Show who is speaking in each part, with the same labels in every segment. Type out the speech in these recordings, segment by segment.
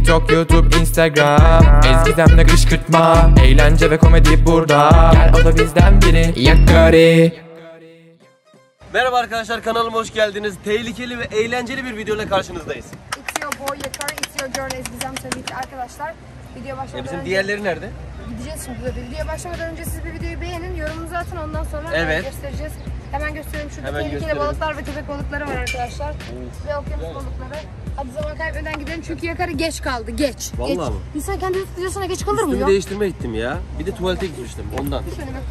Speaker 1: TikTok, YouTube, Instagram, Ezgizem'le kışkırtma, eğlence ve komedi burada. Gel o da bizden biri, Yakari.
Speaker 2: Merhaba arkadaşlar, kanalıma hoş geldiniz. Tehlikeli ve eğlenceli bir videoyla karşınızdayız.
Speaker 3: It's your boy Yakari, it's your girl Ezgizem tabii ki arkadaşlar. Video başlamadan
Speaker 2: Bizim
Speaker 3: önce
Speaker 2: diğerleri nerede?
Speaker 3: gideceğiz şimdi de. Video başlamadan önce siz bir videoyu beğenin, yorumunuzu atın, ondan sonra göstereceğiz. Hemen göstereyim. Şurada
Speaker 2: Hemen
Speaker 3: tehlikeli
Speaker 2: gösterelim.
Speaker 3: balıklar ve köpek balıkları var arkadaşlar. Ve okyanus balıkları. Hadi zaman kaybetmeden gidelim çünkü Yakari geç kaldı. Geç.
Speaker 2: Vallahi
Speaker 3: geç.
Speaker 2: mi?
Speaker 3: İnsan kendi videosuna geç kalır mı
Speaker 2: Üstümü
Speaker 3: ya?
Speaker 2: değiştirmeye gittim ya. Bir de tuvalete gitmiştim ondan.
Speaker 3: Şöyle bak.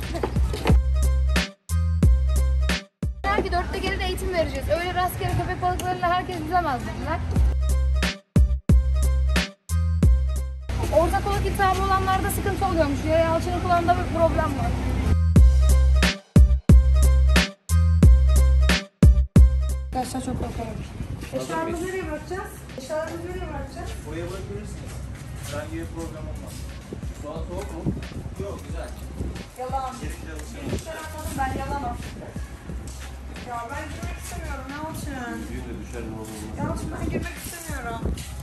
Speaker 3: Belki 4'te gelin eğitim vereceğiz. Öyle rastgele köpek balıklarıyla herkes yüzemez dediler. Orta kulak iltihabı olanlarda sıkıntı oluyormuş. Yaya alçının kulağında bir problem var. Arkadaşlar çok korkuyorum. Eşyalarımızı nereye bırakacağız? Eşyalarımızı nereye bırakacağız?
Speaker 2: Buraya bırakabilirsiniz. Herhangi bir problem olmaz. Şu an soğuk mu? Yok, güzel.
Speaker 3: Yalan. Girişler anladım, ben yalanım. Ya ben girmek istemiyorum, ne olsun?
Speaker 2: Düğün de düşer ne olur.
Speaker 3: Yalçın ben girmek istemiyorum.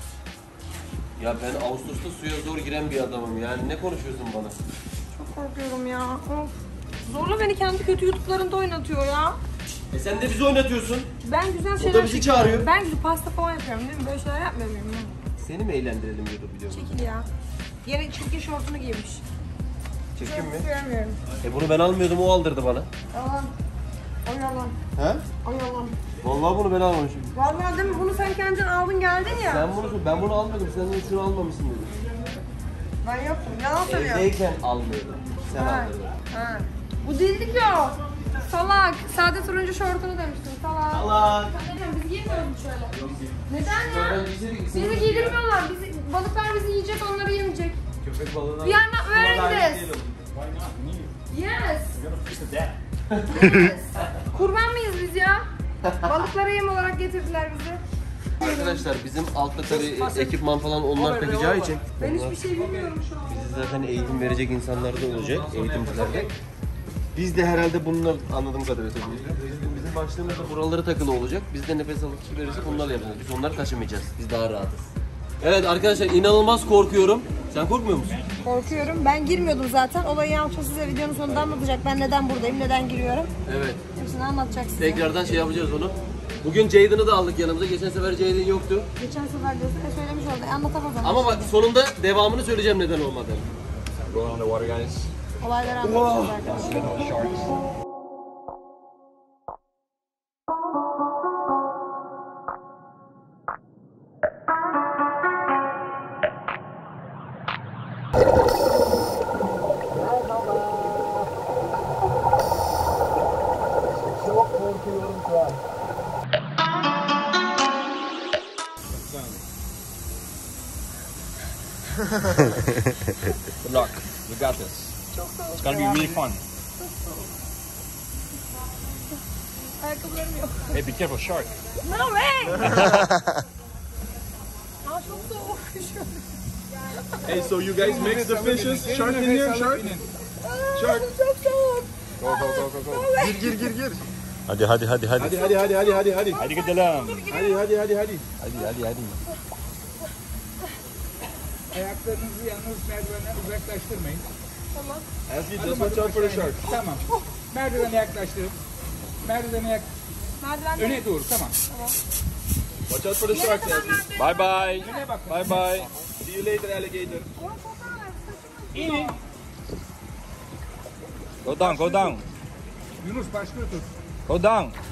Speaker 2: Ya ben Ağustos'ta suya zor giren bir adamım yani. Ne konuşuyorsun bana?
Speaker 3: Çok korkuyorum ya. Of. Zorla beni kendi kötü YouTube'larında oynatıyor ya.
Speaker 2: Sen de bizi oynatıyorsun.
Speaker 3: Ben güzel şeyler
Speaker 2: O da bizi çağırıyor.
Speaker 3: Ben güzel pasta falan yapıyorum değil mi? Böyle şeyler yapmıyor muyum ya?
Speaker 2: Seni mi eğlendirelim YouTube videomu?
Speaker 3: Çekil ya. Yine çirkin şortunu giymiş.
Speaker 2: Çirkin mi?
Speaker 3: Sevmiyorum.
Speaker 2: Bunu ben almıyordum, o aldırdı bana.
Speaker 3: Yalan. O yalan.
Speaker 2: He?
Speaker 3: O yalan.
Speaker 2: Vallahi bunu ben almamışım.
Speaker 3: Vallahi değil mi? Bunu sen kendin aldın geldin ya.
Speaker 2: Ben bunu almadım. Sen de şunu almamışsın dedim.
Speaker 3: Ben yoktum. Yalan söylüyorum.
Speaker 2: Evdeyken almıyordum. Sen
Speaker 3: Ha.
Speaker 2: aldırdın.
Speaker 3: Ha. Bu değildi ki o. Salak. Sade turuncu şortunu demiştim. Salak.
Speaker 2: Allah.
Speaker 3: Biz giymiyoruz şöyle. Neden ya?
Speaker 2: Ben giyseydik,
Speaker 3: Bizi giydirmiyorlar. Balıklar bizi yiyecek, onları yemeyecek.
Speaker 2: köpek balığına...
Speaker 3: We are not wearing this. Yes. Yes. Kurban mıyız biz ya? Balıklara yem olarak getirdiler bizi.
Speaker 2: Arkadaşlar bizim altta tabii ekipman falan onlar takacağı için
Speaker 3: Ben hiçbir şey bilmiyorum şu an.
Speaker 2: bizi zaten eğitim verecek insanlar da olacak, eğitimciler de. Biz de herhalde bunlar anladığım kadarıyla bizim başlığımızda buraları takılı olacak. Biz de nefes alıp su verirsek onlarla yapacağız. Biz onları taşımayacağız. Biz daha rahatız. Evet arkadaşlar, inanılmaz korkuyorum. Sen korkmuyor musun?
Speaker 3: Korkuyorum. Ben girmiyordum zaten. Olayı Yalçın size videonun sonunda anlatacak. Ben neden buradayım, neden giriyorum.
Speaker 2: Evet.
Speaker 3: Hepsini anlatacak size.
Speaker 2: Tekrardan şey yapacağız onu. Bugün Jayden'ı da aldık yanımıza. Geçen sefer Jayden yoktu.
Speaker 3: Geçen sefer diyorsun söylemiş oldu. Anlatamaz ama.
Speaker 2: Ama bak sonunda devamını söyleyeceğim neden olmadığını.
Speaker 4: Going on the water, guys.
Speaker 3: Olayları anlatacağız arkadaşlar.
Speaker 4: Sharks. Good luck. You got this. It's gonna be really fun.
Speaker 3: Ayakkabılarım yok.
Speaker 4: Hey, be careful, shark.
Speaker 3: No way! Aa çok soğuk.
Speaker 5: Hey, so you guys mix the fishes? Shark in here, shark? Shark.
Speaker 3: Çok soğuk.
Speaker 5: Gir.
Speaker 4: Hadi.
Speaker 5: Hadi.
Speaker 4: Hadi gidelim.
Speaker 5: Hadi.
Speaker 6: Ayaklarınızı yalnız merdivenden uzaklaştırmayın.
Speaker 3: Tamam.
Speaker 5: Ask you just watch out for the shark.
Speaker 6: Tamam. Merdivene yaklaştırın. Merdivene
Speaker 3: Merdivenden.
Speaker 6: öne doğru. Tamam.
Speaker 5: Watch out for the shark, Ask.
Speaker 4: Bye bye.
Speaker 6: Öne bakın.
Speaker 4: Bye bye.
Speaker 5: See you later, alligator.
Speaker 6: İnin.
Speaker 4: Go down.
Speaker 6: Yunus başlığı tut.
Speaker 4: Go down.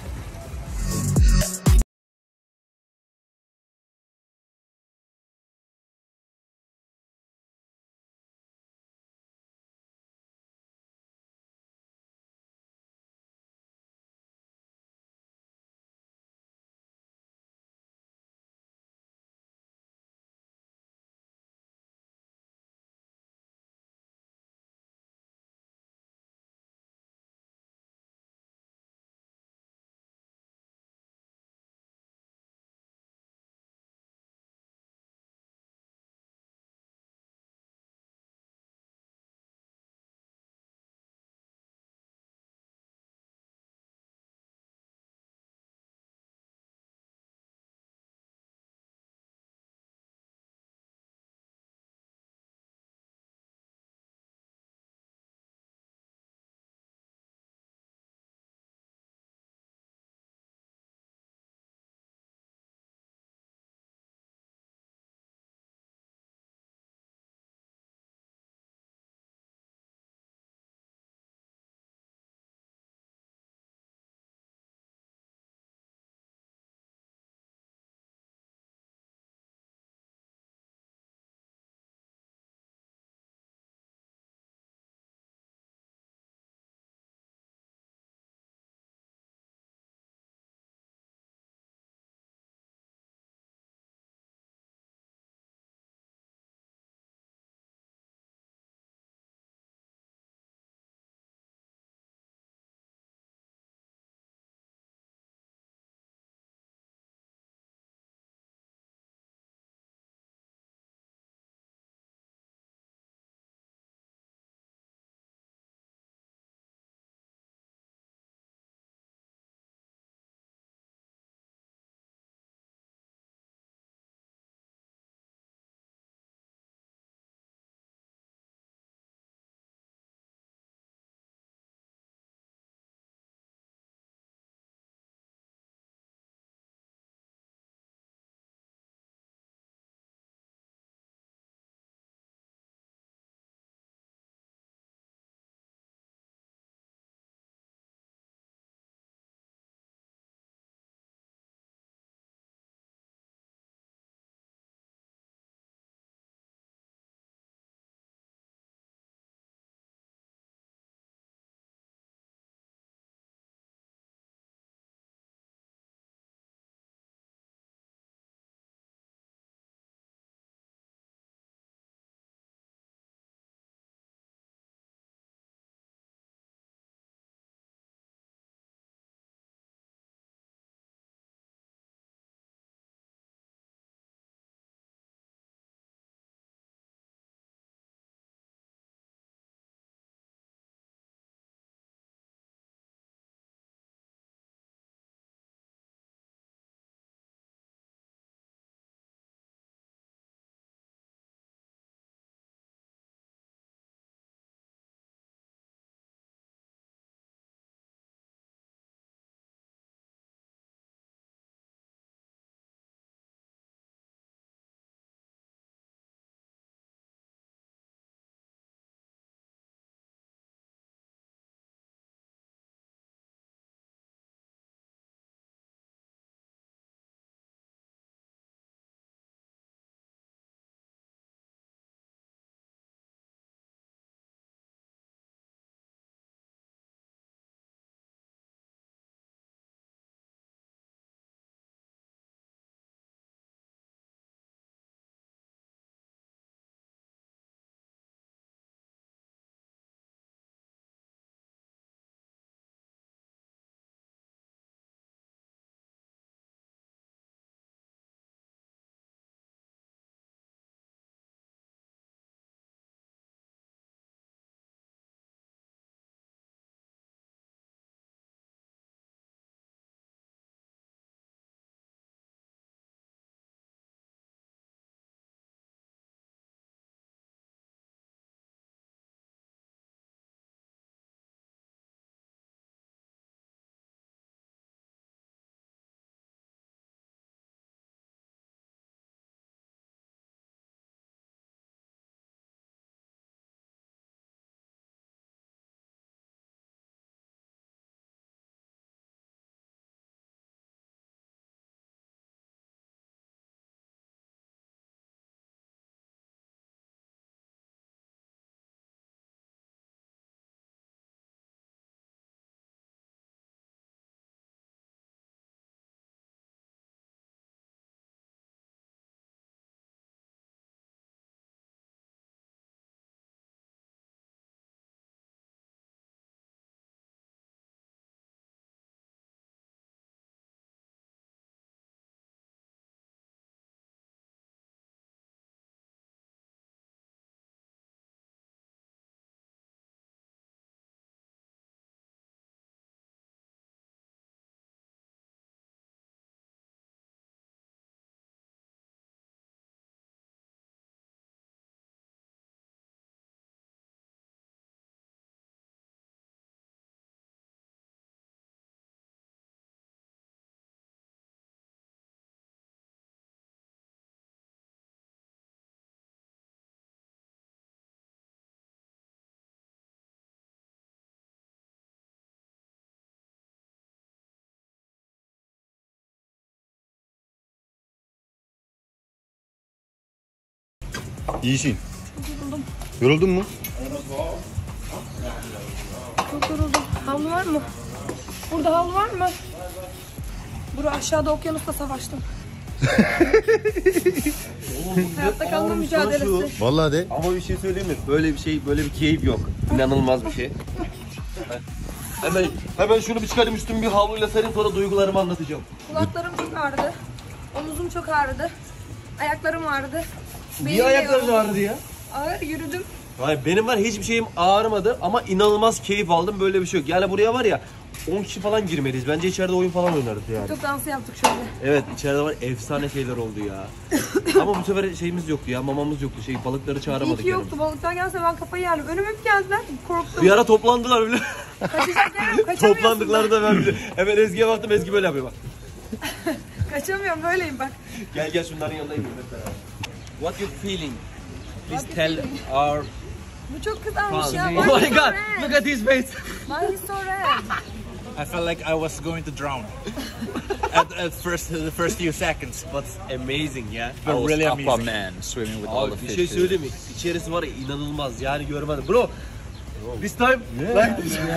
Speaker 7: İyisin. Yoruldun mu?
Speaker 3: Çok yoruldum. Havlu var mı? Burada havlu var mı? Burada aşağıda okyanusta savaştım. Hayatta kalma mücadelesi.
Speaker 7: Vallahi de.
Speaker 2: Ama bir şey söyleyeyim mi? Böyle bir keyif yok. İnanılmaz bir şey. Hemen şunu bir çıkarayım, üstümü bir havluyla sarayım, sonra duygularımı anlatacağım.
Speaker 3: Kulaklarım çok ağrıdı. Omuzum çok ağrıdı. Ayaklarım ağrıdı.
Speaker 2: Niye ayakların ağrıdı ya?
Speaker 3: Ağır yürüdüm.
Speaker 2: Hayır, benim var, hiçbir şeyim ağrımadı ama inanılmaz keyif aldım, böyle bir şey yok. Yani buraya var ya 10 kişi falan girmeliyiz. Bence içeride oyun falan oynarız yani.
Speaker 3: Çok dansı yaptık şöyle.
Speaker 2: Evet, içeride var, efsane şeyler oldu ya. Ama bu sefer şeyimiz yoktu ya, mamamız yoktu. Balıkları
Speaker 3: İyi
Speaker 2: çağıramadık
Speaker 3: ki yoktu. Balıklar gelse ben kafayı yerdim. Önüme bir geldiler. Korktum.
Speaker 2: Bir ara toplandılar bile.
Speaker 3: Kaçacak yerim. Kaçamıyorsun.
Speaker 2: Toplandıklarında ben bile. Hemen Ezgi'ye baktım, Ezgi böyle yapıyor bak.
Speaker 3: Kaçamıyorum, böyleyim bak.
Speaker 2: Gel şunların yanına gidelim hep beraber. What you feeling? Please tell our
Speaker 3: Bu çok kızarmış ya.
Speaker 2: Oh my god, look at his face.
Speaker 3: Why is so red?
Speaker 4: I felt like I was going to drown at first, the first few seconds, but
Speaker 2: Amazing ya.
Speaker 4: but really amazing.
Speaker 8: Aquaman swimming with all
Speaker 2: Abi
Speaker 8: the
Speaker 2: bir şey
Speaker 8: fishes.
Speaker 2: söyleyeyim mi? İçerisi var ya, inanılmaz yani, görmedim. Bro, this time? Yeah.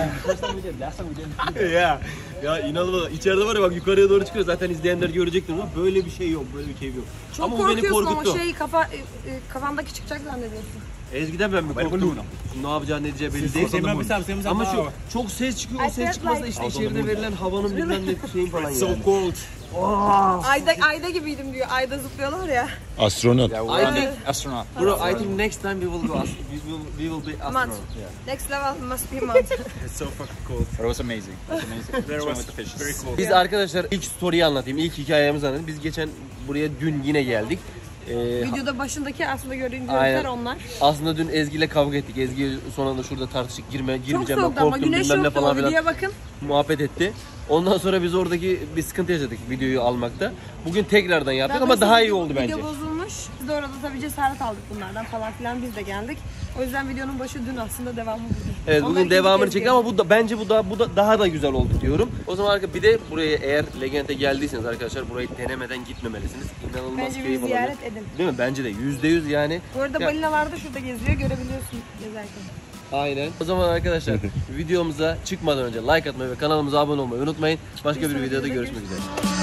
Speaker 2: Yeah. Ya inanılmaz. İçeride var ya, bak yukarıya doğru çıkıyor. Zaten izleyenler görecektir ama böyle bir şey yok, böyle bir keyif yok.
Speaker 3: Çok
Speaker 2: ama bu beni
Speaker 3: korkuyorsun
Speaker 2: korkuttu.
Speaker 3: ama kafandaki çıkacak zannediyorsun.
Speaker 2: Ezgi'den ben mi korktum? Ne yapacağı ne diyeceği belli değil. Ama şu çok ses çıkıyor, o ses çıkmazsa işte içeride verilen havanın bilmem ne şeyin falan yani.
Speaker 4: So cold.
Speaker 3: Ayda gibiydim diyor. Ayda zıplıyorlar ya.
Speaker 7: Astronot.
Speaker 8: Yeah, we're on the astronaut.
Speaker 2: Bro, I think next time we will go. We will be astronaut.
Speaker 3: Month. Next level must be month.
Speaker 4: It's so fucking cold.
Speaker 8: But it was amazing. It was amazing.
Speaker 4: There
Speaker 8: Swimming
Speaker 4: was
Speaker 8: with the fishes.
Speaker 4: very cold.
Speaker 2: Biz arkadaşlar ilk story'yi anlatayım, ilk hikayemizi anlatayım. Biz geçen buraya dün yine geldik.
Speaker 3: Videoda başındaki aslında gördüğün
Speaker 2: Aynen.
Speaker 3: görüntüler onlar.
Speaker 2: Aslında dün Ezgi ile kavga ettik. Ezgi son anda şurada tartıştık,
Speaker 3: Çok
Speaker 2: girmeyeceğim ben,
Speaker 3: soğuktu ama
Speaker 2: korktum
Speaker 3: güneş
Speaker 2: bilmem ne
Speaker 3: yoktu. O
Speaker 2: falan filan
Speaker 3: videoya bakın.
Speaker 2: muhabbet etti. Ondan sonra biz oradaki bir sıkıntı yaşadık videoyu almakta. Bugün tekrardan yaptık ama daha iyi oldu bence.
Speaker 3: Video bozulmuş. Biz de orada tabii cesaret aldık bunlardan falan filan, biz de geldik. O yüzden videonun başı dün, aslında devamı bugün.
Speaker 2: Evet,
Speaker 3: Onlar
Speaker 2: bugün
Speaker 3: ikinci
Speaker 2: devamını
Speaker 3: kez
Speaker 2: çektik ama bu da bence bu da daha da güzel oldu diyorum. O zaman bir de buraya eğer Legend'e geldiyseniz arkadaşlar, burayı denemeden gitmemelisiniz. İnanılmaz
Speaker 3: Bence bir
Speaker 2: keyif
Speaker 3: ziyaret
Speaker 2: alınır.
Speaker 3: edin.
Speaker 2: Değil mi? Bence de %100 yani.
Speaker 3: Bu arada
Speaker 2: Ya-
Speaker 3: balinalar da şurada geziyor, görebiliyorsun gezerken.
Speaker 2: Aynen. O zaman arkadaşlar videomuza çıkmadan önce like atmayı ve kanalımıza abone olmayı unutmayın. Başka bir videoda görüşmek üzere.